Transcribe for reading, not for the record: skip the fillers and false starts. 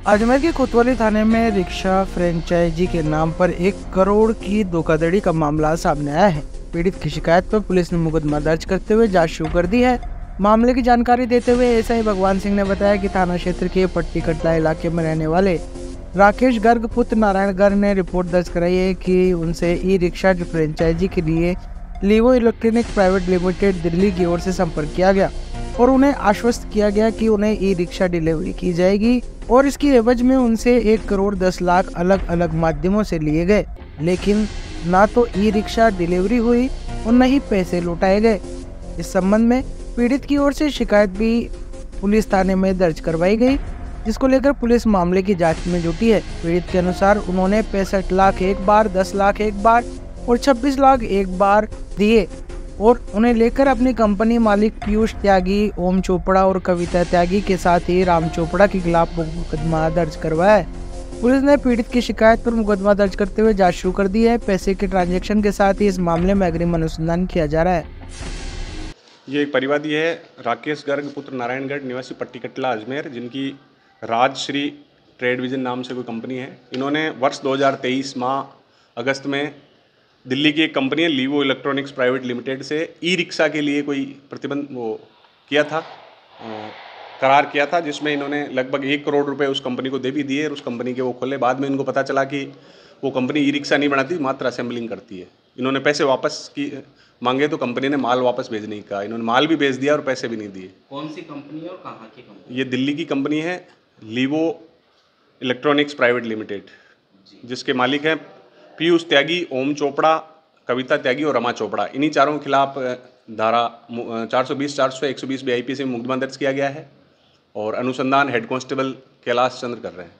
अजमेर के कोतवाली थाने में रिक्शा फ्रेंचाइजी के नाम पर 1 करोड़ की धोखाधड़ी का मामला सामने आया है। पीड़ित की शिकायत पर पुलिस ने मुकदमा दर्ज करते हुए जांच शुरू कर दी है। मामले की जानकारी देते हुए एसआई भगवान सिंह ने बताया कि थाना क्षेत्र के पट्टी कटला इलाके में रहने वाले राकेश गर्ग पुत्र नारायण गर्ग ने रिपोर्ट दर्ज कराई है कि उनसे ई रिक्शा की फ्रेंचाइजी के लिए लीवो इलेक्ट्रॉनिक प्राइवेट लिमिटेड दिल्ली की ओर से संपर्क किया गया और उन्हें आश्वस्त किया गया कि उन्हें ई रिक्शा डिलीवरी की जाएगी और इसकी एवज में उनसे 1 करोड़ 10 लाख अलग अलग माध्यमों से लिए गए, लेकिन ना तो ई रिक्शा डिलीवरी हुई और न ही पैसे लौटाए गए। इस संबंध में पीड़ित की ओर से शिकायत भी पुलिस थाने में दर्ज करवाई गई, जिसको लेकर पुलिस मामले की जांच में जुटी है। पीड़ित के अनुसार उन्होंने 65 लाख एक बार, 10 लाख एक बार और 26 लाख एक बार दिए और उन्हें लेकर अपनी कंपनी मालिक पीयूष त्यागी, ओम चोपड़ा और कविता त्यागी के साथ ही राम चोपड़ा के खिलाफ मुकदमा दर्ज करवाया है। पुलिस ने पीड़ित की शिकायत पर मुकदमा दर्ज करते हुए जांच शुरू कर दी है। पैसे के ट्रांजैक्शन के साथ ही इस मामले में अग्रिम अनुसंधान किया जा रहा है। ये एक परिवादी है राकेश गर्ग पुत्र नारायण गर्ग निवासी पट्टी कटला अजमेर, जिनकी राजश्री ट्रेड विजन नाम से कोई कंपनी है। इन्होंने वर्ष 2023 माह अगस्त में दिल्ली की एक कंपनी है लीवो इलेक्ट्रॉनिक्स प्राइवेट लिमिटेड से ई रिक्शा के लिए कोई प्रतिबंध किया था, करार किया था, जिसमें इन्होंने लगभग 1 करोड़ रुपए उस कंपनी को दे भी दिए और उस कंपनी के वो खोले। बाद में इनको पता चला कि वो कंपनी ई रिक्शा नहीं बनाती, मात्र असेंबलिंग करती है। इन्होंने पैसे वापस मांगे तो कंपनी ने माल वापस भेजने की कहा। इन्होंने माल भी भेज दिया और पैसे भी नहीं दिए। कौन सी कंपनी है और कहाँ की कंपनी? ये दिल्ली की कंपनी है लीवो इलेक्ट्रॉनिक्स प्राइवेट लिमिटेड, जिसके मालिक हैं पीयूष त्यागी, ओम चोपड़ा, कविता त्यागी और रमा चोपड़ा। इन्हीं चारों के खिलाफ धारा 420, 400, 120 BIP से मुकदमा दर्ज किया गया है और अनुसंधान हेड कांस्टेबल कैलाश चंद्र कर रहे हैं।